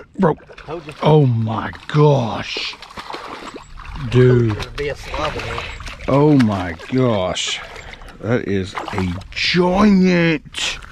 Bro. Oh my gosh. Dude. Oh my gosh. That is a giant.